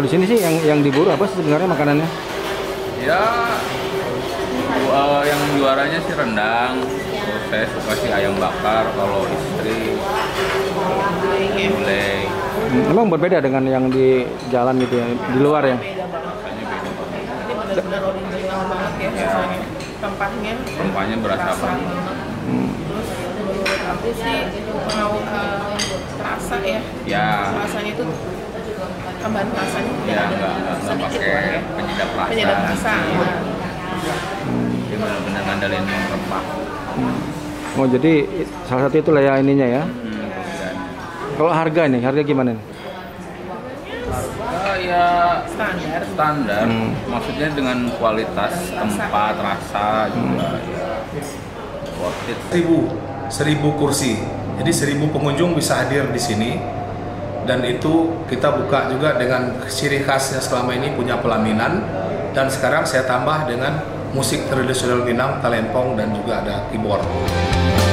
Kalau di sini sih yang diburu apa sih sebenarnya makanannya? Ya, yang juaranya sih rendang. Terus saya suka sih ayam bakar. Kalau istri gulai. Emang berbeda dengan yang di jalan gitu ya, di luar ya? Beda banget. Rasanya beda banget. Ini benar-benar original banget ya rasanya. Rempahnya berasa banget. Terus menurut aku sih mau terasa ya. Ya, Rasanya itu tambahan rasanya ya nggak sedikit pakai lah ya. penyedap rasa. Penyedap rasa. Ya. Dia benar-benar ngandelin rempah. Oh jadi salah satu itulah ya ininya ya. Dan Kalau harga nih, harga gimana nih? ya Standar. maksudnya dengan kualitas tempat, rasa juga ya worth it. 1000 kursi. Jadi 1000 pengunjung bisa hadir di sini. Dan itu kita buka juga dengan ciri khasnya selama ini punya pelaminan, dan sekarang saya tambah dengan musik tradisional Minang, talempong, dan juga ada keyboard.